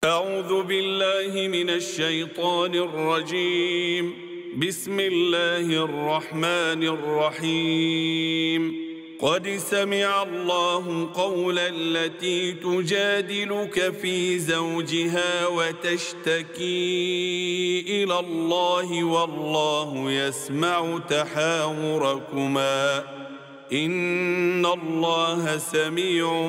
أعوذ بالله من الشيطان الرجيم. بسم الله الرحمن الرحيم. قد سمع الله قول التي تجادلك في زوجها وتشتكي إلى الله والله يسمع تحاوركما إن الله سميع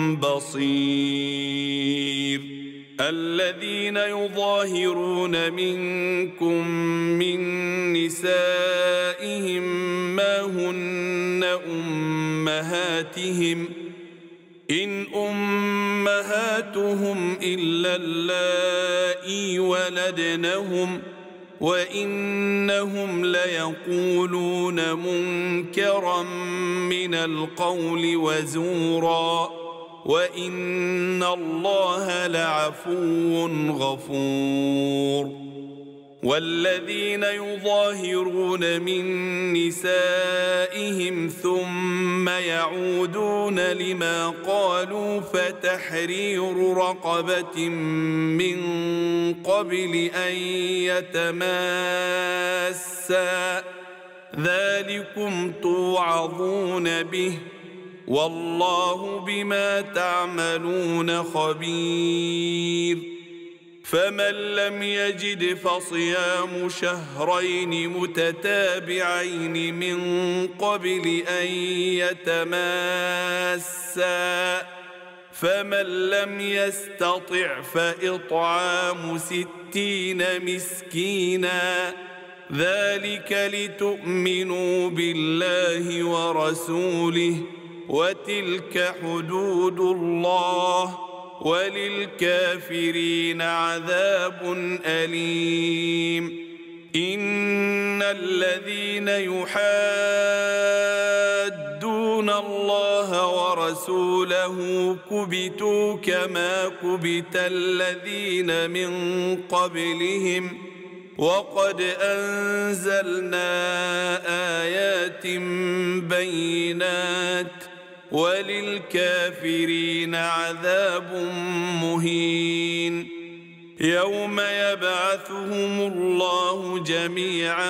بصير. الذين يظاهرون منكم من نسائهم ما هن أمهاتهم إن أمهاتهم إلا اللائي ولدنهم وإنهم ليقولون منكرا من القول وزورا وإن الله لعفو غفور. والذين يظاهرون من نسائهم ثم يعودون لما قالوا فتحرير رقبة من قبل أن يتماسا ذلكم توعظون به والله بما تعملون خبير. فمن لم يجد فصيام شهرين متتابعين من قبل أن يتماسا فمن لم يستطع فإطعام 60 مسكينا ذلك لتؤمنوا بالله ورسوله وتلك حدود الله وللكافرين عذاب أليم. إن الذين يحادون الله ورسوله كبتوا كما كبت الذين من قبلهم وقد أنزلنا آيات بينات وللكافرين عذاب مهين. يوم يبعثهم الله جميعا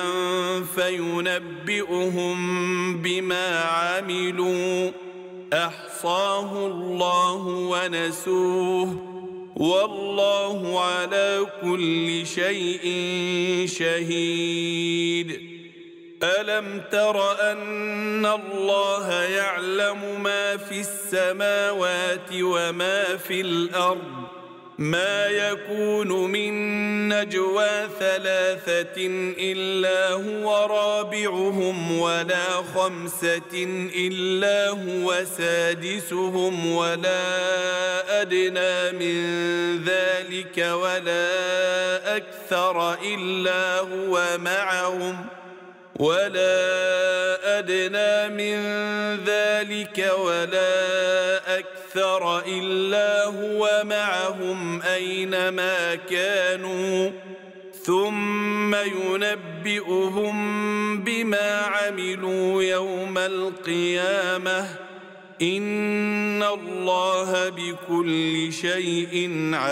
فينبئهم بما عملوا أحصاه الله ونسوه والله على كل شيء شهيد. ألم تر أن الله يعلم ما في السماوات وما في الأرض ما يكون من نجوى 3 إلا هو رابعهم ولا 5 إلا هو سادسهم ولا أدنى من ذلك ولا أكثر إلا هو معهم ولا أدنى من ذلك ولا أكثر إلا هو معهم أينما كانوا ثم ينبئهم بما عملوا يوم القيامة إن الله بكل شيء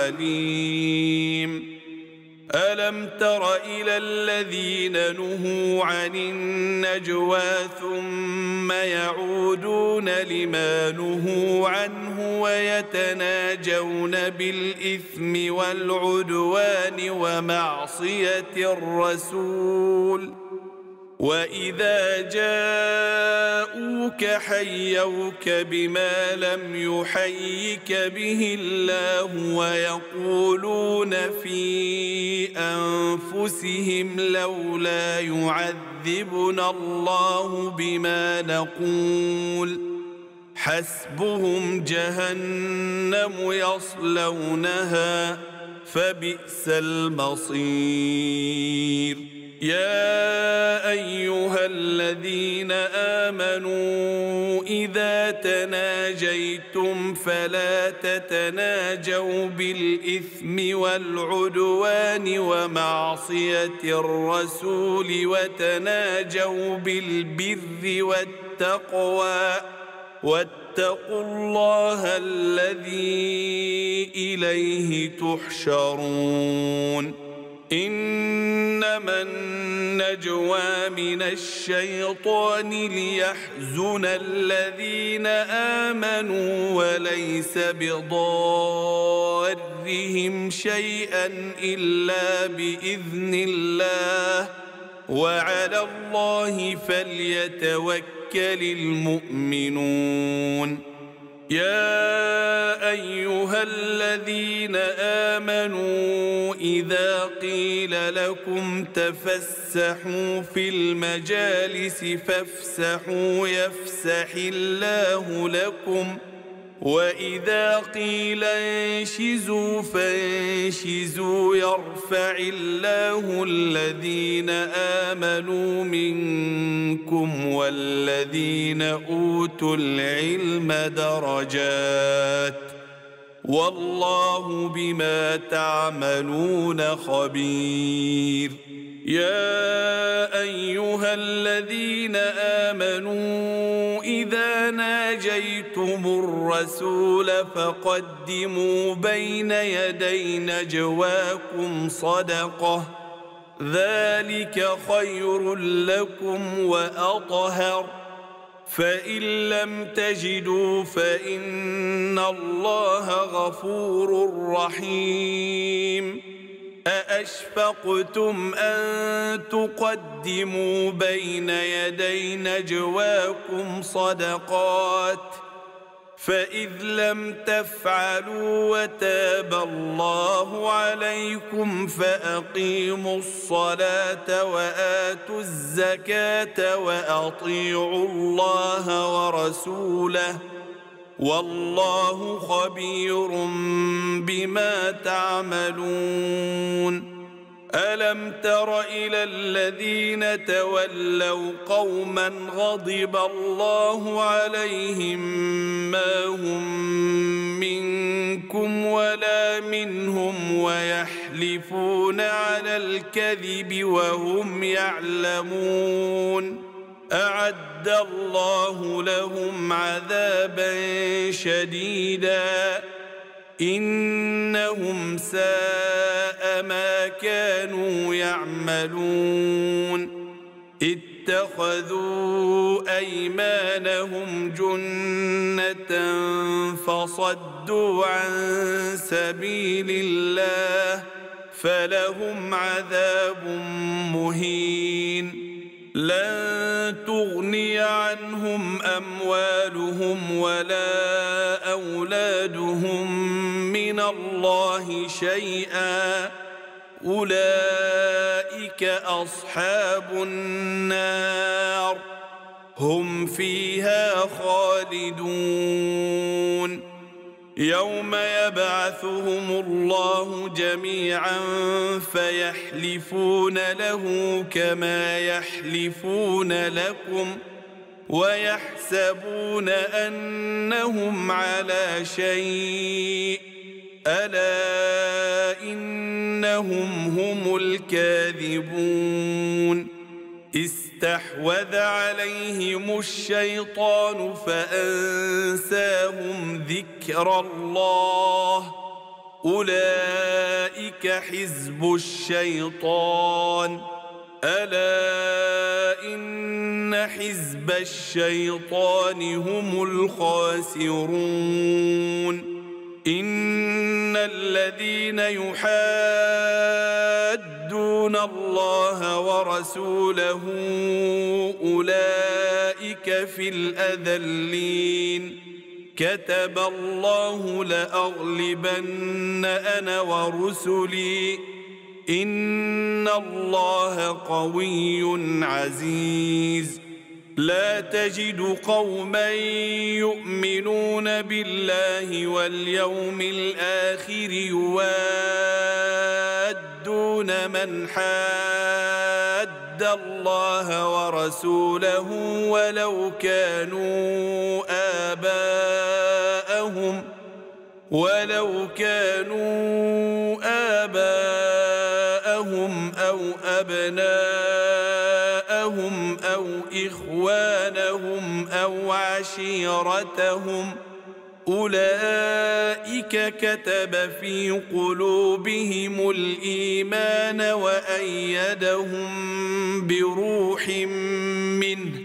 عليم. ألم تر إلى الذين نهوا عن النجوى ثم يعودون لما نهوا عنه ويتناجون بالإثم والعدوان ومعصية الرسول وإذا جاءوك حيوك بما لم يحيك به الله ويقولون في أنفسهم لولا يعذبنا الله بما نقول حسبهم جهنم يصلونها فبئس المصير. يا أيها الذين آمنوا إذا تناجيتم فلا تتناجوا بالإثم والعدوان ومعصية الرسول وتناجوا بالبر والتقوى واتقوا الله الذي إليه تحشرون إنما النجوى من الشيطان ليحزن الذين آمنوا وليس بضارهم شيئا إلا بإذن الله وعلى الله فليتوكل المؤمنون يا أيها الذين آمنوا إذا قيل لكم تفسحوا في المجالس فافسحوا يفسح الله لكم وإذا قيل انشزوا فانشزوا يرفع الله الذين آمنوا منكم والذين أوتوا العلم درجات والله بما تعملون خبير يا أيها الذين آمنوا إذا ناجيتم الرسول فقدموا بين يدي نجواكم صدقة ذلك خير لكم وأطهر فإن لم تجدوا فإن الله غفور رحيم أأشفقتم أن تقدموا بين يدي نجواكم صدقات فإذ لم تفعلوا وتاب الله عليكم فأقيموا الصلاة وآتوا الزكاة وأطيعوا الله ورسوله والله خبير بما تعملون ألم تر إلى الذين تولوا قوما غضب الله عليهم ما هم منكم ولا منهم ويحلفون على الكذب وهم يعلمون أعد الله لهم عذابا شديدا إنهم ساء ما كانوا يعملون اتخذوا أيمانهم جنة فصدوا عن سبيل الله فلهم عذاب مهين لن تغني عنهم أموالهم ولا أولادهم من الله شيئا أولئك أصحاب النار هم فيها خالدون يوم يبعثهم الله جميعا فيحلفون له كما يحلفون لكم ويحسبون أنهم على شيء ألا إنهم هم الكاذبون استحوذ عليهم الشيطان فأنساهم ذكر الله أولئك حزب الشيطان ألا إن حزب الشيطان هم الخاسرون إن الذين يحادون الله ورسوله أولئك في الأذلين كتب الله لأغلبن أنا ورسلي إن الله قوي عزيز لا تجد قوما يؤمنون بالله واليوم الآخر يوادون من حاد الله ورسوله ولو كانوا آباءهم أو أبناءهم أو إخوانهم أو وعشيرتهم أولئك كتب في قلوبهم الإيمان وأيدهم بروح منه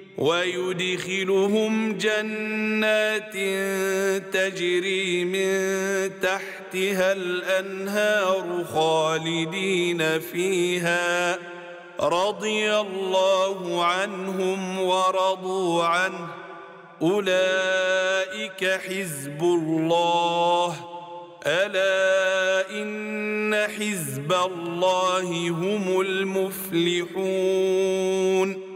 ويدخلهم جنات تجري من تحتها الأنهار خالدين فيها رضي الله عنهم ورضوا عنه أولئك حزب الله ألا إن حزب الله هم المفلحون